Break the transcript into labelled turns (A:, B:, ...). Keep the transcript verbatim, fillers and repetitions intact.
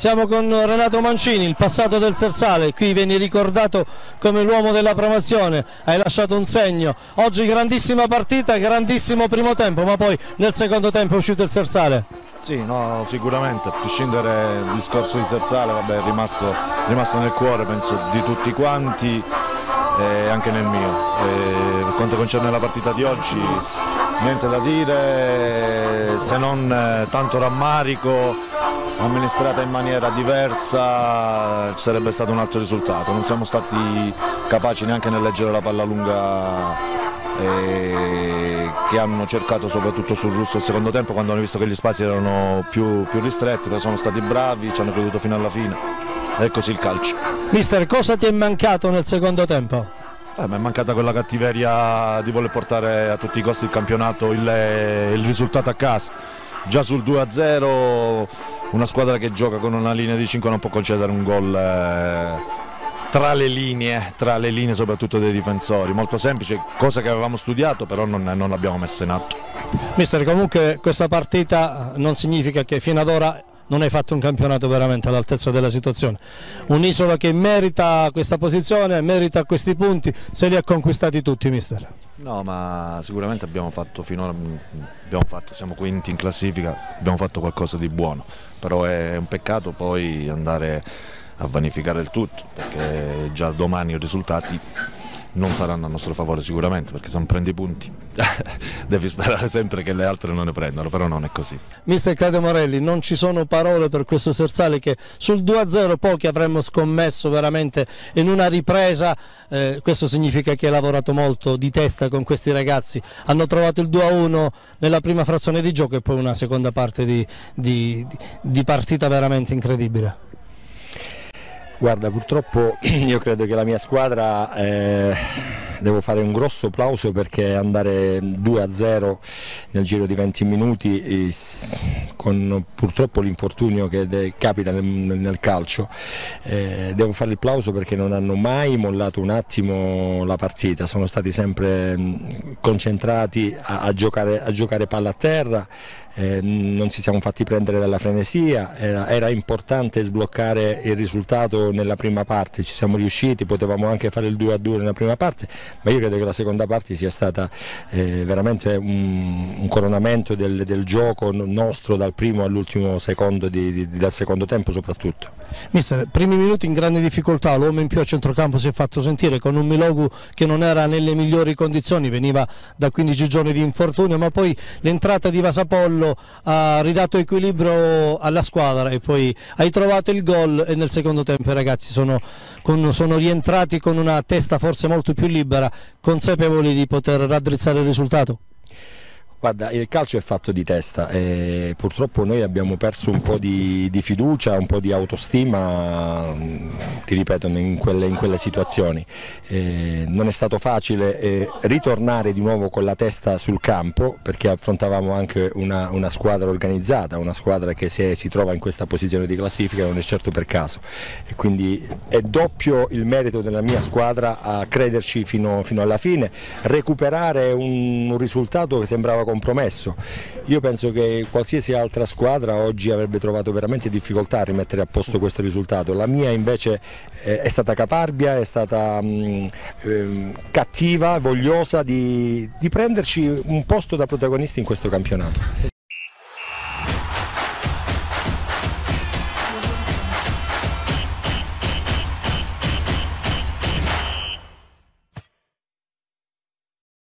A: Siamo con Renato Mancini, il passato del Sersale, qui vieni ricordato come l'uomo della promozione, hai lasciato un segno, oggi grandissima partita, grandissimo primo tempo, ma poi nel secondo tempo è uscito il Sersale.
B: Sì, no, sicuramente, a prescindere dal discorso di Sersale, vabbè, è rimasto, è rimasto nel cuore, penso, di tutti quanti e anche nel mio. E per quanto concerne la partita di oggi, niente da dire, se non eh, tanto rammarico, amministrata in maniera diversa ci sarebbe stato un altro risultato, non siamo stati capaci neanche nel leggere la palla lunga eh, che hanno cercato soprattutto sul Russo il secondo tempo, quando hanno visto che gli spazi erano più, più ristretti, però sono stati bravi, ci hanno creduto fino alla fine, è così il calcio.
A: Mister, cosa ti è mancato nel secondo tempo?
B: Eh, mi è mancata quella cattiveria di voler portare a tutti i costi il campionato, il, il risultato a casa. Già sul due a zero una squadra che gioca con una linea di cinque non può concedere un gol eh, tra le linee, tra le linee soprattutto dei difensori, molto semplice, cosa che avevamo studiato però non, non l'abbiamo messa in atto.
A: Mister, comunque questa partita non significa che fino ad ora non hai fatto un campionato veramente all'altezza della situazione, un'isola che merita questa posizione, merita questi punti, se li ha conquistati tutti, mister.
B: No, ma sicuramente abbiamo fatto finora, abbiamo fatto, siamo quinti in classifica, abbiamo fatto qualcosa di buono, però è un peccato poi andare a vanificare il tutto, perché già domani i risultati non saranno a nostro favore sicuramente, perché se non prendi punti devi sperare sempre che le altre non ne prendano, però non è così.
A: Mister Claudio Morelli, non ci sono parole per questo Sersale che sul due a zero pochi avremmo scommesso veramente in una ripresa, eh, questo significa che hai lavorato molto di testa con questi ragazzi, hanno trovato il due a uno nella prima frazione di gioco e poi una seconda parte di, di, di partita veramente incredibile.
C: Guarda, purtroppo io credo che la mia squadra, eh, devo fare un grosso applauso perché andare due a zero nel giro di venti minuti, eh, con purtroppo l'infortunio che de, capita nel, nel calcio, eh, devo fare il plauso perché non hanno mai mollato un attimo la partita, sono stati sempre mh, concentrati a, a, giocare, a giocare palla a terra. Eh, non ci siamo fatti prendere dalla frenesia, era, era importante sbloccare il risultato nella prima parte, ci siamo riusciti, potevamo anche fare il due a due nella prima parte, ma io credo che la seconda parte sia stata eh, veramente un, un coronamento del, del gioco nostro dal primo all'ultimo secondo di, di, dal secondo tempo soprattutto.
A: Mister, primi minuti in grande difficoltà, l'uomo in più a centrocampo si è fatto sentire con un Milogu che non era nelle migliori condizioni, veniva da quindici giorni di infortunio, ma poi l'entrata di Vasapollo ha ridato equilibrio alla squadra e poi hai trovato il gol e nel secondo tempo i ragazzi sono, con, sono rientrati con una testa forse molto più libera, consapevoli di poter raddrizzare il risultato.
C: Guarda, il calcio è fatto di testa e purtroppo noi abbiamo perso un po' di, di fiducia, un po' di autostima, ti ripeto, in quelle, in quelle situazioni. Eh, non è stato facile eh, ritornare di nuovo con la testa sul campo perché affrontavamo anche una, una squadra organizzata, una squadra che se si trova in questa posizione di classifica non è certo per caso. E quindi è doppio il merito della mia squadra a crederci fino, fino alla fine, recuperare un, un risultato che sembrava compromesso. Io penso che qualsiasi altra squadra oggi avrebbe trovato veramente difficoltà a rimettere a posto questo risultato, la mia invece eh, è stata caparbia, è stata mh, eh, cattiva, vogliosa di, di prenderci un posto da protagonisti in questo campionato.